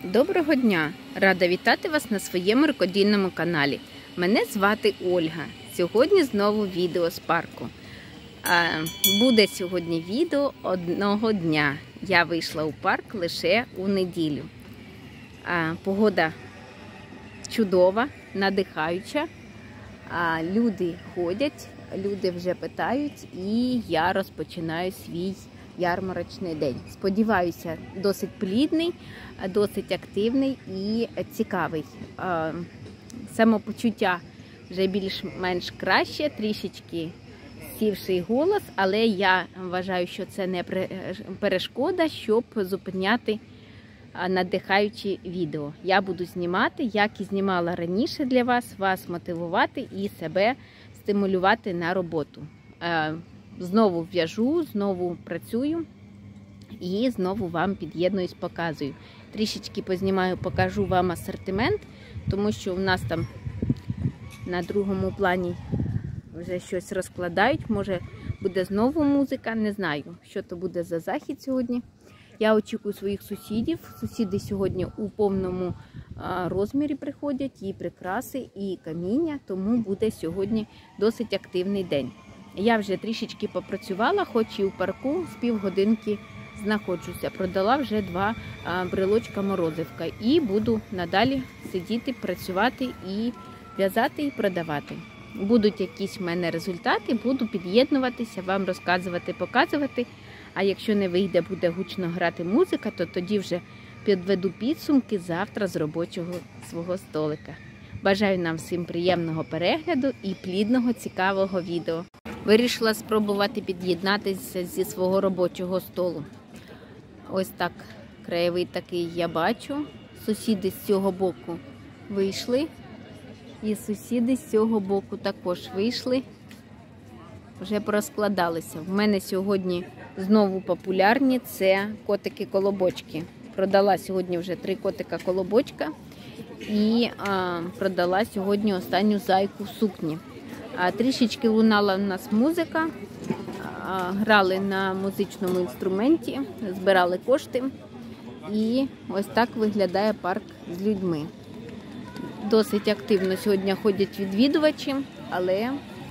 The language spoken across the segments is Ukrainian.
Доброго дня! Рада вітати вас на своєму рукодільному каналі. Мене звати Ольга. Сьогодні знову відео з парку. Буде сьогодні відео одного дня. Я вийшла у парк лише у неділю. Погода чудова, надихаюча. Люди ходять, люди вже питають, і я розпочинаю свій ярмарочний день. Сподіваюся, досить плідний, досить активний і цікавий. Самопочуття вже більш-менш краще, трішечки сівший голос, але я вважаю, що це не перешкода, щоб зупиняти надихаючі відео. Я буду знімати, як і знімала раніше для вас мотивувати і себе стимулювати на роботу. Знову в'яжу, знову працюю і знову вам під'єднуюсь, показую. Трішечки познімаю, покажу вам асортимент, тому що у нас там на другому плані вже щось розкладають. Може буде знову музика, не знаю, що то буде за захід сьогодні. Я очікую своїх сусідів. Сусіди сьогодні у повному розмірі приходять, і прикраси, і каміння, тому буде сьогодні досить активний день. Я вже трішечки попрацювала, хоч і у парку з півгодинки знаходжуся. Продала вже 2 брелочка морозивка і буду надалі сидіти, працювати і в'язати і продавати. Будуть якісь в мене результати, буду під'єднуватися, вам розказувати, показувати. А якщо не вийде, буде гучно грати музика, то тоді вже підведу підсумки завтра з робочого свого столика. Бажаю нам всім приємного перегляду і плідного, цікавого відео. Вирішила спробувати під'єднатися зі свого робочого столу. Ось так краєвид такий я бачу. Сусіди з цього боку вийшли. І сусіди з цього боку також вийшли. Вже порозкладалися. В мене сьогодні знову популярні – це котики-колобочки. Продала сьогодні вже 3 котика-колобочка. І продала сьогодні останню зайку в сукні. Трішечки лунала у нас музика, грали на музичному інструменті, збирали кошти. І ось так виглядає парк з людьми. Досить активно сьогодні ходять відвідувачі, але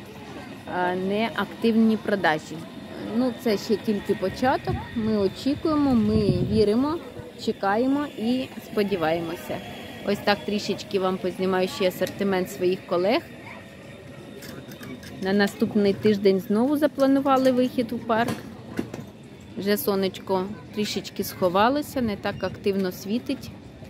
не активні продажі. Ну, це ще тільки початок. Ми очікуємо, ми віримо, чекаємо і сподіваємося. Ось так трішечки вам познімаю ще асортимент своїх колег. На наступний тиждень знову запланували вихід у парк. Вже сонечко трішечки сховалося, не так активно світить.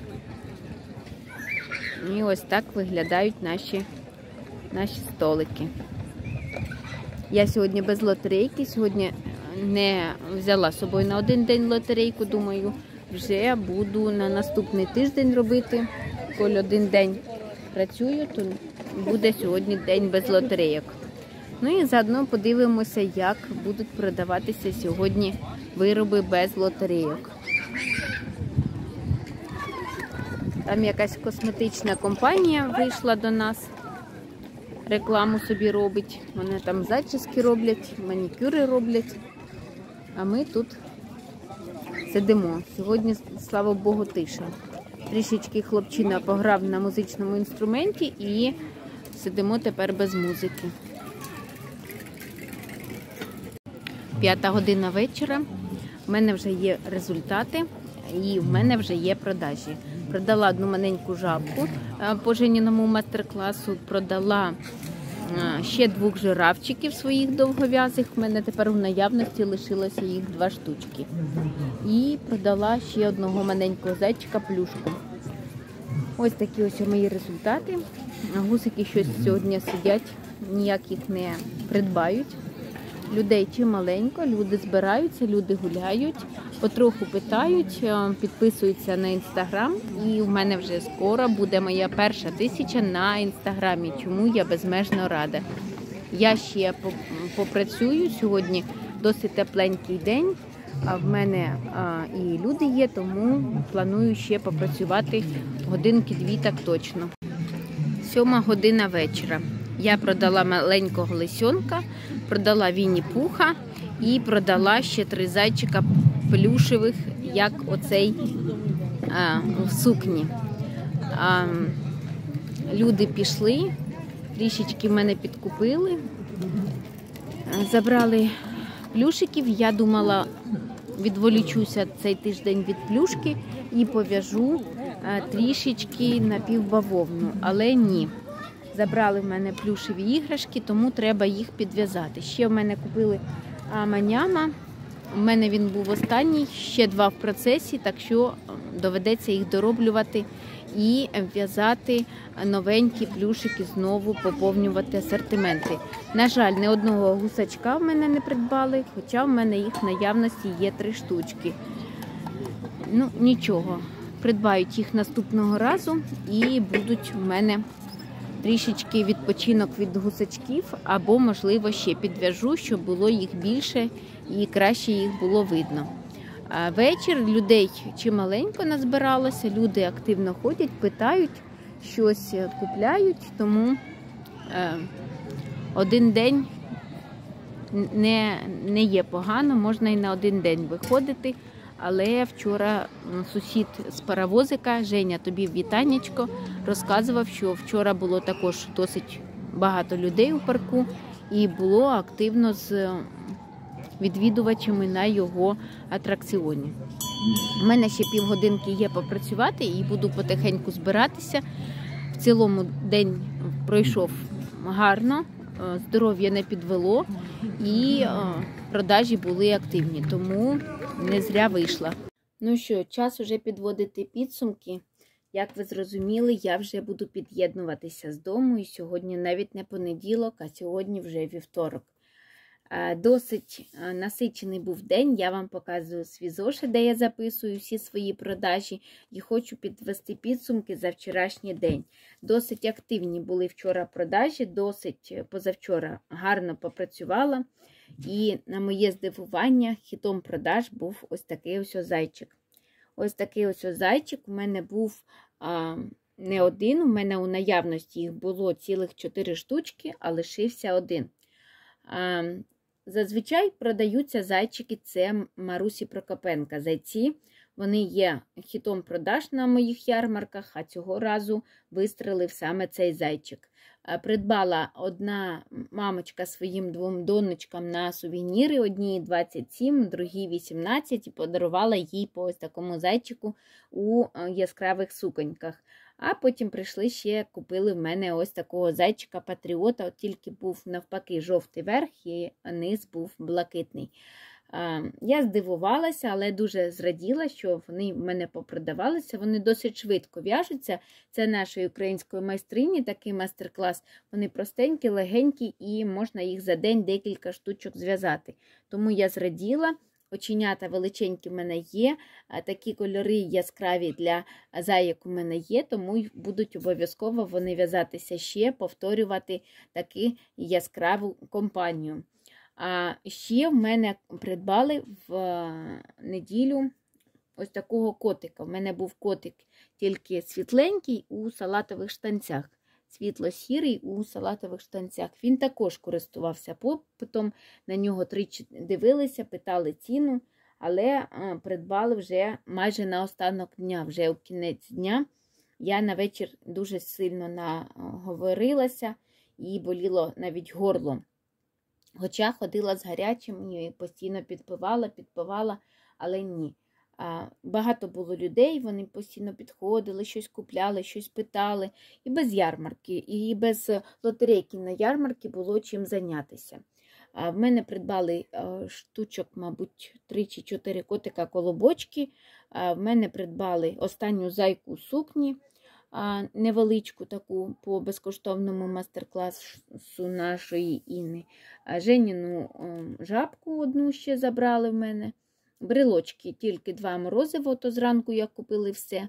І ось так виглядають наші столики. Я сьогодні без лотерейки, сьогодні не взяла з собою на один день лотерейку, думаю, вже буду на наступний тиждень робити. Коли один день працюю, то буде сьогодні день без лотерейок. Ну і заодно подивимося, як будуть продаватися сьогодні вироби без лотерейок. Там якась косметична компанія вийшла до нас, рекламу собі робить. Вони там зачіски роблять, манікюри роблять, а ми тут сидимо. Сьогодні, слава Богу, тиша. Трішечки хлопчина пограв на музичному інструменті і сидимо тепер без музики. 5 година вечора. В мене вже є результати і в мене вже є продажі. Продала одну маленьку жабку по Женіному майстер-класу, продала ще 2 жирафчиків своїх довгов'язих. В мене тепер в наявності лишилося їх 2 штучки. І продала ще одного маленького зайчика плюшку. Ось такі ось мої результати. Гусики щось сьогодні сидять, ніяк їх не придбають. Людей чималенько, люди збираються, люди гуляють, потроху питають, підписуються на інстаграм. І в мене вже скоро буде моя перша 1000 на інстаграмі, чому я безмежно рада. Я ще попрацюю, сьогодні досить тепленький день, а в мене і люди є, тому планую ще попрацювати годинки-2 так точно. 7 година вечора. Я продала маленького лисенка, продала Вінні-Пуха і продала ще 3 зайчика плюшевих, як оцей в сукні. Люди пішли, трішечки мене підкупили, забрали плюшиків. Я думала, відволічуся цей тиждень від плюшки і пов'яжу трішечки напівбавовну, але ні. Забрали в мене плюшеві іграшки, тому треба їх підв'язати. Ще в мене купили маняма, у мене він був останній, ще 2 в процесі, так що доведеться їх дороблювати і в'язати новенькі плюшики, знову поповнювати асортименти. На жаль, ні одного гусачка в мене не придбали, хоча в мене їх в наявності є 3 штучки. Ну, нічого, придбають їх наступного разу і будуть в мене трішечки відпочинок від гусачків, або, можливо, ще підв'яжу, щоб було їх більше і краще їх було видно. Вечір, людей чималенько назбиралося, люди активно ходять, питають, щось купляють, тому один день не є погано, можна і на один день виходити. Але вчора сусід з паровозика, Женя, тобі вітанечко, розказував, що вчора було також досить багато людей у парку і було активно з відвідувачами на його атракціоні. У мене ще півгодинки є попрацювати і буду потихеньку збиратися. В цілому день пройшов гарно, здоров'я не підвело і продажі були активні, тому не зря вийшла. Ну що, час уже підводити підсумки. Як ви зрозуміли, я вже буду під'єднуватися з дому, і сьогодні навіть не понеділок, а сьогодні вже вівторок. Досить насичений був день, я вам показую свій зошит, де я записую всі свої продажі і хочу підвести підсумки за вчорашній день. Досить активні були вчора продажі, досить позавчора гарно попрацювала. І на моє здивування хітом продаж був ось такий ось зайчик. Ось такий ось зайчик у мене був не один, у мене у наявності їх було цілих 4 штучки, а лишився один. Зазвичай продаються зайчики, це Марусі Прокопенка зайці. Вони є хітом продаж на моїх ярмарках, а цього разу вистрелив саме цей зайчик. Придбала одна мамочка своїм 2 донечкам на сувеніри, одній 27, другій 18, і подарувала їй по ось такому зайчику у яскравих суконьках. А потім прийшли ще, купили в мене ось такого зайчика-патріота, от тільки був навпаки жовтий верх і низ був блакитний. Я здивувалася, але дуже зраділа, що вони в мене попродавалися. Вони досить швидко в'яжуться. Це нашої української майстрині, такий майстер-клас. Вони простенькі, легенькі і можна їх за день декілька штучок зв'язати. Тому я зраділа. Оченята величенькі в мене є, такі кольори яскраві для зайок у мене є, тому будуть обов'язково вони в'язатися ще, повторювати таку яскраву компанію. А ще в мене придбали в неділю ось такого котика. В мене був котик тільки світленький у салатових штанцях. Світло-сірий у салатових штанцях. Він також користувався попитом, на нього тричі дивилися, питали ціну, але придбали вже майже на останок дня, вже у кінець дня. Я на вечір дуже сильно наговорилася і боліло навіть горло. Хоча ходила з гарячим і постійно підпивала, але ні. Багато було людей, вони постійно підходили, щось купляли, щось питали. І без ярмарки, і без лотерейки на ярмарки було чим зайнятися. В мене придбали штучок, мабуть, 3 чи 4 котика колобочки. В мене придбали останню зайку сукні, невеличку таку по безкоштовному мастер-класу нашої Інни. Женіну жабку одну ще забрали в мене. Брелочки, тільки 2 морозиво, то зранку я купили все.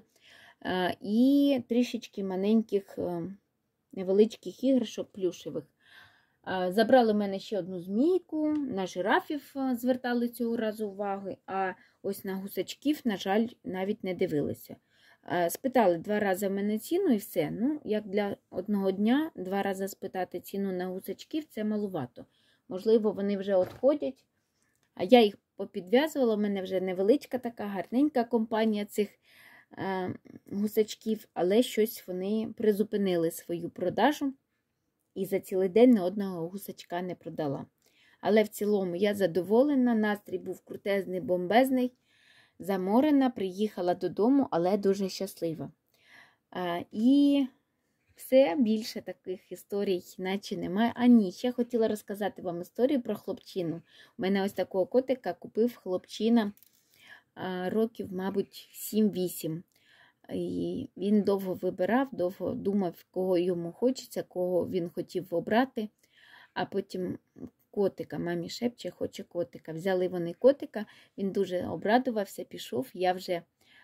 І трішечки маленьких невеличких іграшок плюшевих. Забрали в мене ще одну змійку, на жирафів звертали цього разу уваги, а ось на гусачків, на жаль, навіть не дивилися. Спитали 2 рази в мене ціну і все. Ну, як для одного дня 2 рази спитати ціну на гусачків, це малувато. Можливо, вони вже відходять. А я їх попідв'язувала, в мене вже невеличка така гарненька компанія цих гусачків, але щось вони призупинили свою продажу і за цілий день ні одного гусачка не продала. Але в цілому я задоволена, настрій був крутезний, бомбезний, заморена, приїхала додому, але дуже щаслива. І все, більше таких історій наче немає. А ні, ще хотіла розказати вам історію про хлопчину. У мене ось такого котика купив хлопчина років, мабуть, 7-8. І він довго вибирав, довго думав, кого йому хочеться, кого він хотів обрати. А потім котика, мамі шепче, хоче котика. Взяли вони котика, він дуже обрадувався, пішов. Я вже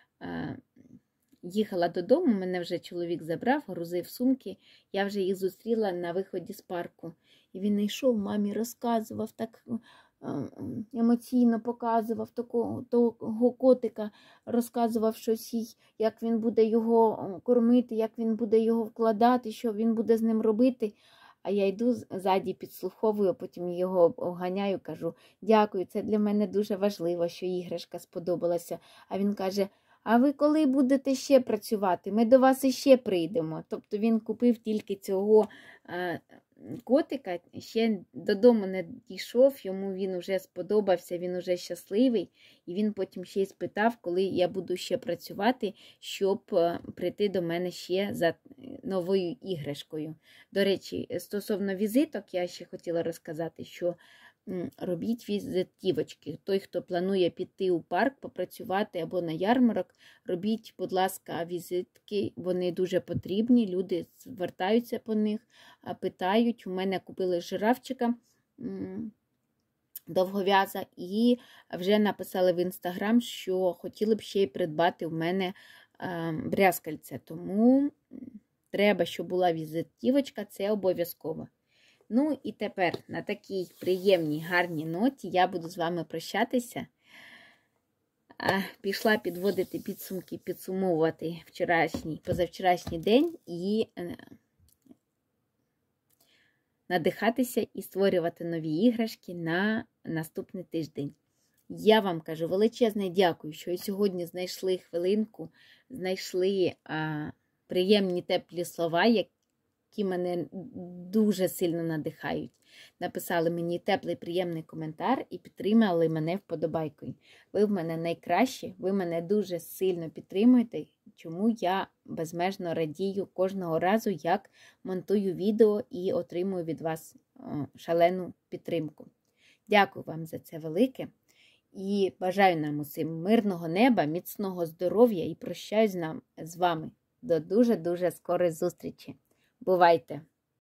їхала додому, мене вже чоловік забрав, грузив сумки. Я вже їх зустріла на виході з парку. І він йшов, мамі розказував, так емоційно показував того котика, розказував щось їй, як він буде його кормити, як він буде його вкладати, що він буде з ним робити. А я йду ззаді, підслуховую, потім його оганяю, кажу, дякую, це для мене дуже важливо, що іграшка сподобалася. А він каже, а ви коли будете ще працювати? Ми до вас іще прийдемо. Тобто він купив тільки цього котика, ще додому не дійшов, йому він вже сподобався, він вже щасливий. І він потім ще й спитав, коли я буду ще працювати, щоб прийти до мене ще за новою іграшкою. До речі, стосовно візиток, я ще хотіла розказати, що робіть візитівочки. Той, хто планує піти у парк, попрацювати або на ярмарок, робіть, будь ласка, візитки. Вони дуже потрібні, люди звертаються по них, питають. У мене купили жирафчика довгов'яза і вже написали в Інстаграм, що хотіли б ще й придбати у мене брязкальця. Тому треба, щоб була візитівочка, це обов'язково. Ну і тепер на такій приємній, гарній ноті я буду з вами прощатися. Пішла підводити підсумки, підсумовувати позавчорашній день і надихатися і створювати нові іграшки на наступний тиждень. Я вам кажу величезне дякую, що сьогодні знайшли хвилинку, знайшли приємні теплі слова, які мене дуже сильно надихають. Написали мені теплий, приємний коментар і підтримали мене вподобайкою. Ви в мене найкращі, ви мене дуже сильно підтримуєте, чому я безмежно радію кожного разу, як монтую відео і отримую від вас шалену підтримку. Дякую вам за це велике і бажаю нам усім мирного неба, міцного здоров'я і прощаюсь з вами до дуже-дуже скорої зустрічі. Бувайте!